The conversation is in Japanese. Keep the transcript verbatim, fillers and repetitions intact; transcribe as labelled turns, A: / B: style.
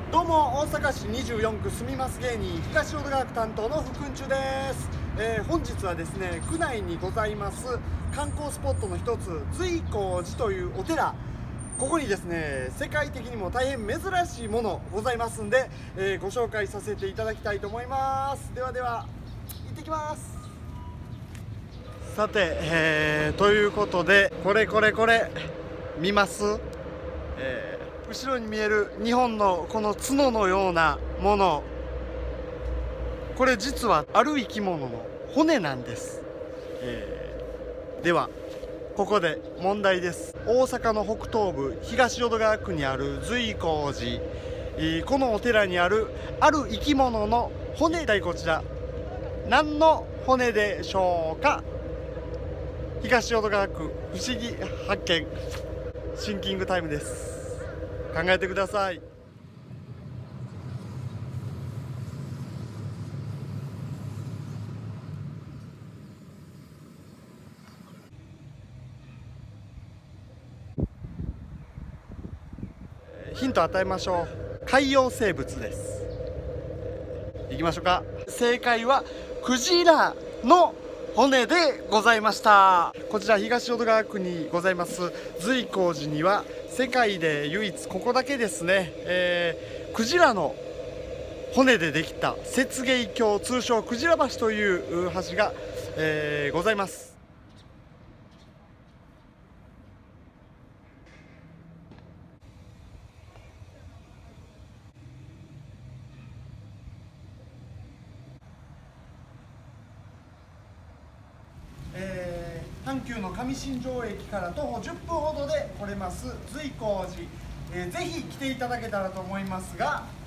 A: どうも、大阪市にじゅうよんく住みます芸人東淀川区担当の福んちゅです、えー、本日はですね、区内にございます観光スポットの一つ随光寺というお寺、ここにですね世界的にも大変珍しいものございますんで、えー、ご紹介させていただきたいと思います。ではでは行ってきます。さて、えー、ということでこれこれこれ見ます、えー後ろに見えるにほんのこの角のようなもの、これ実はある生き物の骨なんです、えー、ではここで問題です。大阪の北東部東淀川区にある随光寺、えー、このお寺にあるある生き物の骨だい、こちら何の骨でしょうか。東淀川区不思議発見、シンキングタイムです。考えてください。ヒント与えましょう。海洋生物です。いきましょうか。正解はクジラの骨でございました。こちら東淀川区にございます随光寺には世界で唯一ここだけですね、えー、クジラの骨でできた雪芸橋、通称クジラ橋という橋が、えー、ございます。えー、阪急の上新庄駅から徒歩じゅっぷんほどで来れます随光寺、えー、ぜひ来ていただけたらと思いますが、